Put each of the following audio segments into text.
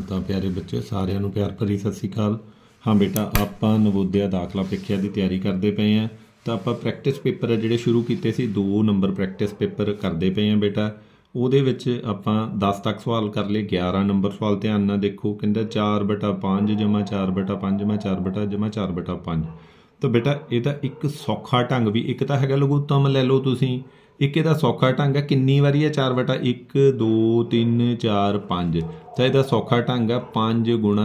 ਤਾਂ ਪਿਆਰੇ ਬੱਚੇ ਸਾਰਿਆਂ ਨੂੰ ਪਿਆਰ ਭਰੀ ਸਤਿ ਸ਼੍ਰੀ ਅਕਾਲ। ਹਾਂ ਬੇਟਾ, ਆਪਾਂ ਨਵੋਦਿਆ ਦਾਖਲਾ ਪ੍ਰੀਖਿਆ ਦੀ ਤਿਆਰੀ ਕਰਦੇ ਪਏ ਹਾਂ। ਤਾਂ ਆਪਾਂ ਪ੍ਰੈਕਟਿਸ ਪੇਪਰ ਆ ਜਿਹੜੇ ਸ਼ੁਰੂ ਕੀਤੇ ਸੀ, 2 ਨੰਬਰ ਪ੍ਰੈਕਟਿਸ ਪੇਪਰ ਕਰਦੇ ਪਏ ਹਾਂ ਬੇਟਾ। ਉਹਦੇ ਵਿੱਚ ਆਪਾਂ 10 ਤੱਕ ਸਵਾਲ ਕਰ ਲਏ। 11 ਨੰਬਰ ਸਵਾਲ ਧਿਆਨ ਨਾਲ ਦੇਖੋ। ਕਹਿੰਦਾ 4/5 ਜਮਾ 4/5 ਜਮਾ 4 ਜਮਾ 4/5। ਤਾਂ ਬੇਟਾ ਇਹਦਾ ਇੱਕ ਸੌਖਾ ਢੰਗ ਵੀ, ਇੱਕ ਤਾਂ ਹੈਗਾ ਲਘੂਤਮ ਲੈ ਲਓ ਤੁਸੀਂ, ਇੱਕ ਇਹਦਾ ਸੌਖਾ ਢੰਗ ਹੈ। ਕਿੰਨੀ ਵਾਰੀ ਹੈ 4/1 2 3 4 5। ਤਾਂ ਇਹਦਾ ਸੌਖਾ ਢੰਗ ਹੈ 5 ਗੁਣਾ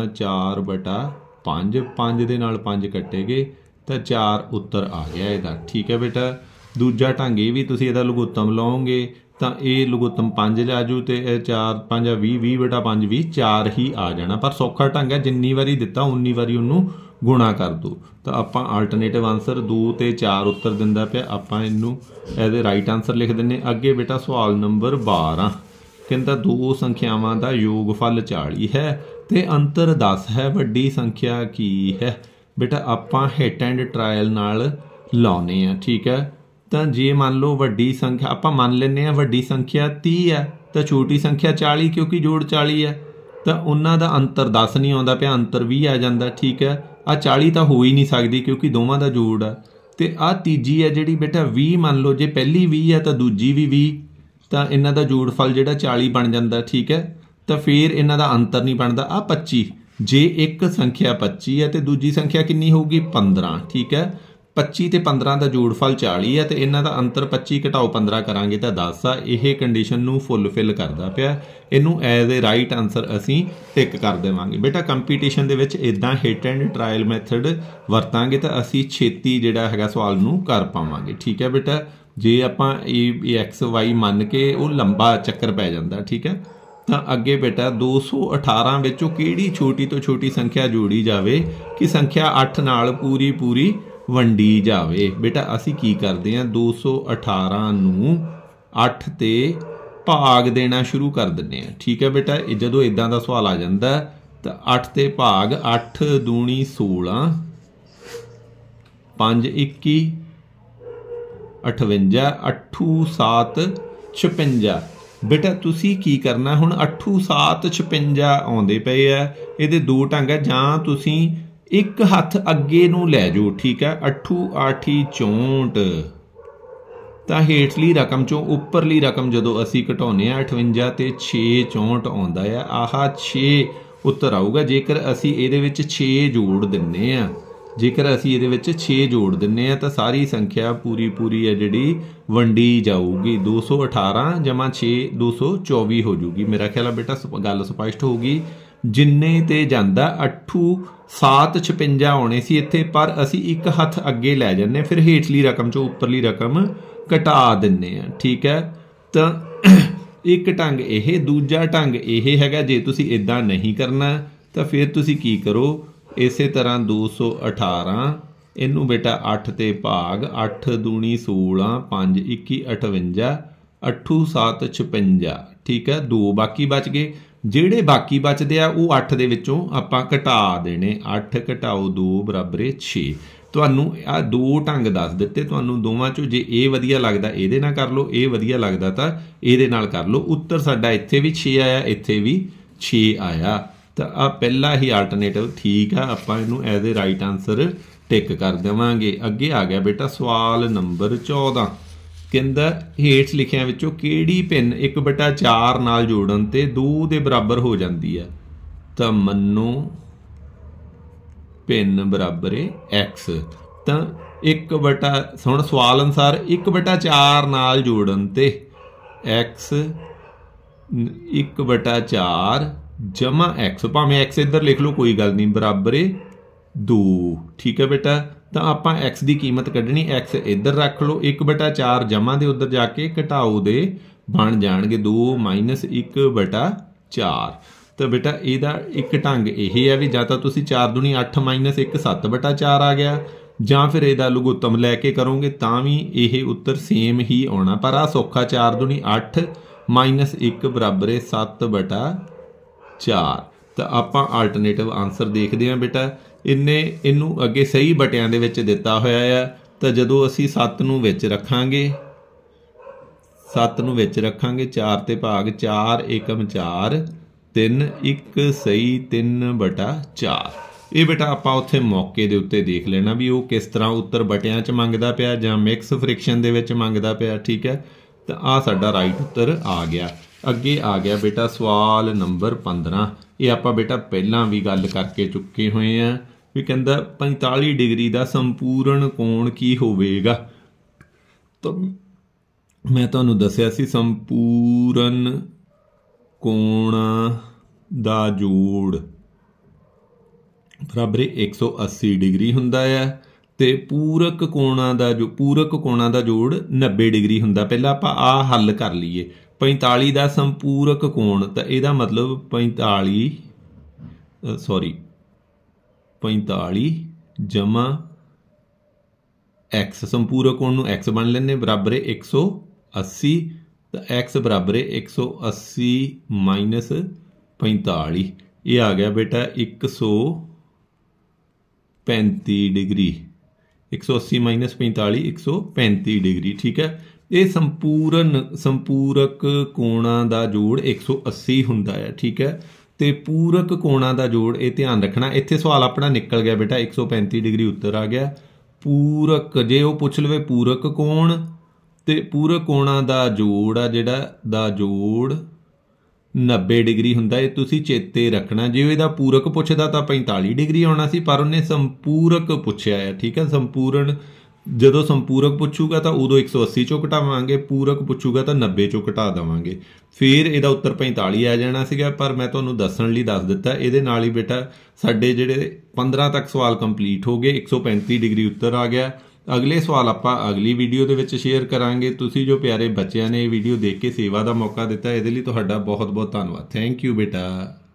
4/5। 5 ਦੇ ਨਾਲ 5 ਕੱਟੇ ਗਏ ਤਾਂ 4 ਉੱਤਰ ਆ ਗਿਆ ਇਹਦਾ। ਠੀਕ ਹੈ ਬੇਟਾ। ਦੂਜਾ ਢੰਗ ਇਹ ਵੀ ਤੁਸੀਂ ਇਹਦਾ ਲਘੂਤਮ ਲਾਓਗੇ ਤਾਂ ਇਹ ਲਘੂਤਮ 5 ਆ ਜੂ ਅਤੇ 4 5 20 20/5 ਵੀ 4 ਹੀ ਆ ਜਾਣਾ। ਪਰ ਸੌਖਾ ਢੰਗ ਹੈ, ਜਿੰਨੀ ਵਾਰੀ ਦਿੱਤਾ ਉਨੀ ਵਾਰੀ ਉਹਨੂੰ ਗੁਣਾ ਕਰ ਦਿਓ। ਤਾਂ ਆਪਾਂ ਆਲਟਰਨੇਟਿਵ ਆਂਸਰ 2 ਅਤੇ 4 ਉੱਤਰ ਦਿੰਦਾ ਪਿਆ, ਆਪਾਂ ਇਹਨੂੰ ਇਹਦੇ ਰਾਈਟ ਆਂਸਰ ਲਿਖ ਦਿੰਦੇ। ਅੱਗੇ ਬੇਟਾ ਸਵਾਲ ਨੰਬਰ 12 ਕਹਿੰਦਾ 2 ਸੰਖਿਆਵਾਂ ਦਾ ਯੋਗਫਲ 40 ਹੈ ਅਤੇ ਅੰਤਰ 10 ਹੈ, ਵੱਡੀ ਸੰਖਿਆ ਕੀ ਹੈ? ਬੇਟਾ ਆਪਾਂ ਹਿੱਟ ਐਂਡ ਟਰਾਇਲ ਨਾਲ ਲਾਉਣੇ ਆ। ਠੀਕ ਹੈ। ਤਾਂ ਜੇ ਮੰਨ ਲਓ ਵੱਡੀ ਸੰਖਿਆ ਆਪਾਂ ਮੰਨ ਲੈਂਦੇ ਹਾਂ, ਵੱਡੀ ਸੰਖਿਆ 30 ਹੈ ਤਾਂ ਛੋਟੀ ਸੰਖਿਆ 40, ਕਿਉਂਕਿ ਜੋੜ 40 ਹੈ। ਤਾਂ ਉਹਨਾਂ ਦਾ ਅੰਤਰ 10 ਨਹੀਂ ਆਉਂਦਾ ਪਿਆ, ਅੰਤਰ 20 ਆ ਜਾਂਦਾ। ਠੀਕ ਹੈ। ਆਹ 40 ਤਾਂ ਹੋ ਹੀ ਨਹੀਂ ਸਕਦੀ ਕਿਉਂਕਿ ਦੋਵਾਂ ਦਾ ਜੋੜ ਆ। ਅਤੇ ਆਹ ਤੀਜੀ ਹੈ ਜਿਹੜੀ ਬੇਟਾ 20, ਮੰਨ ਲਓ ਜੇ ਪਹਿਲੀ 20 ਹੈ ਤਾਂ ਦੂਜੀ ਵੀ 20, ਤਾਂ ਇਹਨਾਂ ਦਾ ਜੋੜਫਲ ਜਿਹੜਾ 40 ਬਣ ਜਾਂਦਾ। ਠੀਕ ਹੈ। ਤਾਂ ਫਿਰ ਇਹਨਾਂ ਦਾ ਅੰਤਰ ਨਹੀਂ ਬਣਦਾ। ਆਹ 25, ਜੇ ਇੱਕ ਸੰਖਿਆ 25 ਹੈ ਅਤੇ ਦੂਜੀ ਸੰਖਿਆ ਕਿੰਨੀ ਹੋਊਗੀ 15। ਠੀਕ ਹੈ। 25 ਅਤੇ 15 ਦਾ ਜੋੜਫਲ 40 ਹੈ ਅਤੇ ਇਹਨਾਂ ਦਾ ਅੰਤਰ 25 ਘਟਾਓ 15 ਕਰਾਂਗੇ ਤਾਂ 10 ਆ। ਇਹ ਕੰਡੀਸ਼ਨ ਨੂੰ ਫੁੱਲਫਿਲ ਕਰਦਾ ਪਿਆ। ਇਹਨੂੰ ਐਜ਼ ਏ ਰਾਈਟ ਆਂਸਰ ਅਸੀਂ ਟਿਕ ਕਰ ਦੇਵਾਂਗੇ। ਬੇਟਾ ਕੰਪੀਟੀਸ਼ਨ ਦੇ ਵਿੱਚ ਇੱਦਾਂ ਹਿੱਟ ਐਂਡ ਟਰਾਇਲ ਮੈਥਡ ਵਰਤਾਂਗੇ ਤਾਂ ਅਸੀਂ ਛੇਤੀ ਜਿਹੜਾ ਹੈਗਾ ਸਵਾਲ ਨੂੰ ਕਰ ਪਾਵਾਂਗੇ। ਠੀਕ ਹੈ ਬੇਟਾ। ਜੇ ਆਪਾਂ ਇਹ XY ਮੰਨ ਕੇ ਉਹ ਲੰਬਾ ਚੱਕਰ ਪੈ ਜਾਂਦਾ। ਠੀਕ ਹੈ। ਤਾਂ ਅੱਗੇ ਬੇਟਾ 218 ਵਿੱਚੋਂ ਕਿਹੜੀ ਛੋਟੀ ਤੋਂ ਛੋਟੀ ਸੰਖਿਆ ਜੋੜੀ ਜਾਵੇ ਕਿ ਸੰਖਿਆ 8 ਨਾਲ ਪੂਰੀ ਵੰਡੀ ਜਾਵੇ? ਬੇਟਾ ਅਸੀਂ ਕੀ ਕਰਦੇ ਹਾਂ, 218 ਨੂੰ 8 'ਤੇ ਭਾਗ ਦੇਣਾ ਸ਼ੁਰੂ ਕਰ ਦਿੰਦੇ ਹਾਂ। ਠੀਕ ਹੈ ਬੇਟਾ। ਇਹ ਜਦੋਂ ਇੱਦਾਂ ਦਾ ਸਵਾਲ ਆ ਜਾਂਦਾ ਤਾਂ 8 'ਤੇ ਭਾਗ 8 ਦੂਣੀ 16 5 21 58 8 7 56। ਬੇਟਾ ਤੁਸੀਂ ਕੀ ਕਰਨਾ ਹੁਣ, 8 7 56 ਆਉਂਦੇ ਪਏ ਆ। ਇਹਦੇ 2 ਢੰਗ ਹੈ, ਜਾਂ ਤੁਸੀਂ ਇੱਕ ਹੱਥ ਅੱਗੇ ਨੂੰ ਲੈ ਜਾਓ। ਠੀਕ ਹੈ। 8 8 64। ਤਾਂ ਹੇਠਲੀ ਰਕਮ 'ਚੋਂ ਉੱਪਰਲੀ ਰਕਮ ਜਦੋਂ ਅਸੀਂ ਘਟਾਉਂਦੇ ਹਾਂ 58 ਅਤੇ 6 64 ਆਉਂਦਾ ਆ। ਆਹ 6 ਉੱਤਰ ਆਊਗਾ ਜੇਕਰ ਅਸੀਂ ਇਹਦੇ ਵਿੱਚ 6 ਜੋੜ ਦਿੰਦੇ ਹਾਂ। ਜੇਕਰ ਅਸੀਂ ਇਹਦੇ ਵਿੱਚ 6 ਜੋੜ ਦਿੰਦੇ ਹਾਂ ਤਾਂ ਸਾਰੀ ਸੰਖਿਆ ਪੂਰੀ ਹੈ ਜਿਹੜੀ ਵੰਡੀ ਜਾਊਗੀ। 218 ਜਮਾ 6 224 ਹੋ ਜੂਗੀ। ਮੇਰਾ ਖਿਆਲ ਆ ਬੇਟਾ ਗੱਲ ਸਪਸ਼ਟ ਹੋਊਗੀ। ਜਿੰਨੇ 'ਤੇ ਜਾਂਦਾ 8 7 56 ਆਉਣੇ ਸੀ ਇੱਥੇ, ਪਰ ਅਸੀਂ ਇੱਕ ਹੱਥ ਅੱਗੇ ਲੈ ਜਾਂਦੇ, ਫਿਰ ਹੇਠਲੀ ਰਕਮ 'ਚੋਂ ਉੱਪਰਲੀ ਰਕਮ ਘਟਾ ਦਿੰਦੇ ਹਾਂ। ਠੀਕ ਹੈ। ਤਾਂ ਇੱਕ ਢੰਗ ਇਹ, ਦੂਜਾ ਢੰਗ ਇਹ ਹੈਗਾ। ਜੇ ਤੁਸੀਂ ਇੱਦਾਂ ਨਹੀਂ ਕਰਨਾ ਤਾਂ ਫਿਰ ਤੁਸੀਂ ਕੀ ਕਰੋ, ਇਸੇ ਤਰ੍ਹਾਂ 218 ਇਹਨੂੰ ਬੇਟਾ 8 'ਤੇ ਭਾਗ 8 ਦੂਣੀ 16 5 21 58 8 7 56। ਠੀਕ ਹੈ। 2 ਬਾਕੀ ਬਚ ਗਏ। ਜਿਹੜੇ ਬਾਕੀ ਬਚਦੇ ਆ ਉਹ 8 ਦੇ ਵਿੱਚੋਂ ਆਪਾਂ ਘਟਾ ਦੇਣੇ। 8 ਘਟਾਓ 2 ਬਰਾਬਰ 6। ਤੁਹਾਨੂੰ ਆਹ 2 ਢੰਗ ਦੱਸ ਦਿੱਤੇ। ਤੁਹਾਨੂੰ ਦੋਵਾਂ 'ਚੋਂ ਜੇ ਇਹ ਵਧੀਆ ਲੱਗਦਾ ਇਹਦੇ ਨਾਲ ਕਰ ਲਓ, ਇਹ ਵਧੀਆ ਲੱਗਦਾ ਤਾਂ ਇਹਦੇ ਨਾਲ ਕਰ ਲਓ। ਉੱਤਰ ਸਾਡਾ ਇੱਥੇ ਵੀ 6 ਆਇਆ, ਇੱਥੇ ਵੀ 6 ਆਇਆ। ਤਾਂ ਆਹ ਪਹਿਲਾ ਹੀ ਆਲਟਰਨੇਟਿਵ ਠੀਕ ਆ, ਆਪਾਂ ਇਹਨੂੰ as a right answer tick ਕਰ ਦੇਵਾਂਗੇ। ਅੱਗੇ ਆ ਗਿਆ ਬੇਟਾ ਸਵਾਲ ਨੰਬਰ 14 ਕਹਿੰਦਾ ਹੇਠ ਲਿਖਿਆਂ ਵਿੱਚੋਂ ਕਿਹੜੀ ਭਿੰਨ 1/4 ਨਾਲ ਜੋੜਨ 'ਤੇ 2 ਦੇ ਬਰਾਬਰ ਹੋ ਜਾਂਦੀ ਹੈ? ਤਾਂ ਮੰਨੋ ਭਿੰਨ ਬਰਾਬਰ x। ਤਾਂ ਹੁਣ ਸਵਾਲ ਅਨੁਸਾਰ 1/4 ਨਾਲ ਜੋੜਨ 'ਤੇ x 1/4 ਜਮਾ x, ਭਾਵੇਂ x ਇੱਧਰ ਲਿਖ ਲਓ ਕੋਈ ਗੱਲ ਨਹੀਂ, ਬਰਾਬਰ 2। ਠੀਕ ਹੈ ਬੇਟਾ। ਤਾਂ ਆਪਾਂ x ਦੀ ਕੀਮਤ ਕੱਢਣੀ, x ਇੱਧਰ ਰੱਖ ਲਓ, 1/4 ਜਮਾ ਦੇ ਉੱਧਰ ਜਾ ਕੇ ਘਟਾਓ ਦੇ ਬਣ ਜਾਣਗੇ 2 - 1/4। ਤਾਂ ਬੇਟਾ ਇਹਦਾ ਇੱਕ ਢੰਗ ਇਹ ਹੈ ਵੀ ਜਾਂ ਤਾਂ ਤੁਸੀਂ 4 ਦੂਣੀ 8 - 1 7/4 ਆ ਗਿਆ, ਜਾਂ ਫਿਰ ਇਹਦਾ ਲਘੂਤਮ ਲੈ ਕੇ ਕਰੋਗੇ ਤਾਂ ਵੀ ਇਹ ਉੱਤਰ ਸੇਮ ਹੀ ਆਉਣਾ। ਪਰ ਆਹ ਸੌਖਾ 4 ਦੂਣੀ 8 - 1 ਬਰਾਬਰ 7/4। ਤਾਂ ਆਪਾਂ ਆਲਟਰਨੇਟਿਵ ਆਂਸਰ ਦੇਖਦੇ ਹਾਂ ਬੇਟਾ। ਇਹਨੂੰ ਅੱਗੇ ਸਹੀ ਬਟਿਆਂ ਦੇ ਵਿੱਚ ਦਿੱਤਾ ਹੋਇਆ ਆ। ਤਾਂ ਜਦੋਂ ਅਸੀਂ 7 ਨੂੰ ਵਿੱਚ ਰੱਖਾਂਗੇ 4 'ਤੇ ਭਾਗ 4 ਏਕਮ 4 3 1 ਸਹੀ 3/4। ਇਹ ਬੇਟਾ ਆਪਾਂ ਉੱਥੇ ਮੌਕੇ ਦੇ ਉੱਤੇ ਦੇਖ ਲੈਣਾ ਵੀ ਉਹ ਕਿਸ ਤਰ੍ਹਾਂ ਉੱਤਰ ਬਟਿਆਂ 'ਚ ਮੰਗਦਾ ਪਿਆ ਜਾਂ ਮਿਕਸ ਫ੍ਰਿਕਸ਼ਨ ਦੇ ਵਿੱਚ ਮੰਗਦਾ ਪਿਆ। ਠੀਕ ਹੈ, ਤਾਂ ਆਹ ਸਾਡਾ ਰਾਈਟ ਉੱਤਰ ਆ ਗਿਆ। ਅੱਗੇ ਆ ਗਿਆ ਬੇਟਾ ਸਵਾਲ ਨੰਬਰ 15। ਇਹ ਆਪਾਂ ਬੇਟਾ ਪਹਿਲਾਂ ਵੀ ਗੱਲ ਕਰਕੇ ਚੁੱਕੇ ਹੋਏ ਹਾਂ ਵੀ ਕਹਿੰਦਾ 45 ਡਿਗਰੀ ਦਾ ਸੰਪੂਰਨ ਕੋਣ ਕੀ ਹੋਵੇਗਾ। ਤਾਂ ਮੈਂ ਤੁਹਾਨੂੰ ਦੱਸਿਆ ਸੀ ਸੰਪੂਰਨ ਕੋਣਾਂ ਦਾ ਜੋੜ ਬਰਾਬਰ 180 ਡਿਗਰੀ ਹੁੰਦਾ ਹੈ ਤੇ ਪੂਰਕ ਕੋਣਾਂ ਦਾ ਜੋੜ 90 ਡਿਗਰੀ ਹੁੰਦਾ। ਪਹਿਲਾਂ ਆਪਾਂ ਆਹ ਹੱਲ ਕਰ ਲਈਏ। 45 ਦਾ ਸੰਪੂਰਕ ਕੋਣ, ਤਾਂ ਇਹਦਾ ਮਤਲਬ 45 ਜਮਾ x, ਸੰਪੂਰਕ ਕੋਣ ਨੂੰ x ਬਣ ਲੈਂਦੇ ਬਰਾਬਰ 180, ਤਾਂ x ਬਰਾਬਰ 180 ਮਾਈਨਸ 45। ਇਹ ਆ ਗਿਆ ਬੇਟਾ 135 ਡਿਗਰੀ। 180 minus 45 135 degree. ਠੀਕ ਹੈ, ਇਹ ਸੰਪੂਰਕ ਕੋਣਾਂ ਦਾ ਜੋੜ 180 ਹੁੰਦਾ ਹੈ। ਠੀਕ ਹੈ, ਤੇ ਪੂਰਕ ਕੋਣਾਂ ਦਾ ਜੋੜ, ਇਹ ਧਿਆਨ ਰੱਖਣਾ। ਇੱਥੇ ਸਵਾਲ ਆਪਣਾ ਨਿਕਲ ਗਿਆ ਬੇਟਾ 135 ਡਿਗਰੀ ਉੱਤਰ ਆ ਗਿਆ। ਪੂਰਕ, ਜੇ ਉਹ ਪੁੱਛ ਲਵੇ ਪੂਰਕ ਕੋਣ, ਤੇ ਪੂਰਕ ਕੋਣਾਂ ਦਾ ਜੋੜ ਆ ਜਿਹੜਾ ਦਾ ਜੋੜ 90 ਡਿਗਰੀ ਹੁੰਦਾ। ਇਹ ਤੁਸੀਂ ਚੇਤੇ ਰੱਖਣਾ। ਜੇ ਇਹਦਾ ਪੂਰਕ ਪੁੱਛਦਾ ਤਾਂ 45 ਡਿਗਰੀ ਆਉਣਾ ਸੀ, ਪਰ ਉਹਨੇ ਸੰਪੂਰਕ ਪੁੱਛਿਆ ਹੈ। ਠੀਕ ਹੈ, ਸੰਪੂਰਨ, ਜਦੋਂ ਸੰਪੂਰਕ ਪੁੱਛੂਗਾ ਤਾਂ ਉਦੋਂ 180 ਚੋਂ ਘਟਾਵਾਂਗੇ, ਪੂਰਕ ਪੁੱਛੂਗਾ ਤਾਂ 90 ਚੋਂ ਘਟਾ ਦੇਵਾਂਗੇ, ਫਿਰ ਇਹਦਾ ਉੱਤਰ 45 ਆ ਜਾਣਾ ਸੀਗਾ। ਪਰ ਮੈਂ ਤੁਹਾਨੂੰ ਦੱਸਣ ਲਈ ਦੱਸ ਦਿੱਤਾ। ਇਹਦੇ ਨਾਲ ਹੀ ਬੇਟਾ ਸਾਡੇ ਜਿਹੜੇ 15 ਤੱਕ ਸਵਾਲ ਕੰਪਲੀਟ ਹੋ ਗਏ। 135 ਡਿਗਰੀ ਉੱਤਰ ਆ ਗਿਆ। ਅਗਲੇ ਸਵਾਲ ਆਪਾਂ ਅਗਲੀ ਵੀਡੀਓ ਦੇ ਵਿੱਚ ਸ਼ੇਅਰ ਕਰਾਂਗੇ। ਤੁਸੀਂ ਜੋ ਪਿਆਰੇ ਬੱਚਿਆਂ ਨੇ ਇਹ ਵੀਡੀਓ ਦੇਖ ਕੇ ਸੇਵਾ ਦਾ ਮੌਕਾ ਦਿੱਤਾ, ਇਹਦੇ ਲਈ ਤੁਹਾਡਾ ਬਹੁਤ ਬਹੁਤ ਧੰਨਵਾਦ। ਥੈਂਕ ਯੂ ਬੇਟਾ।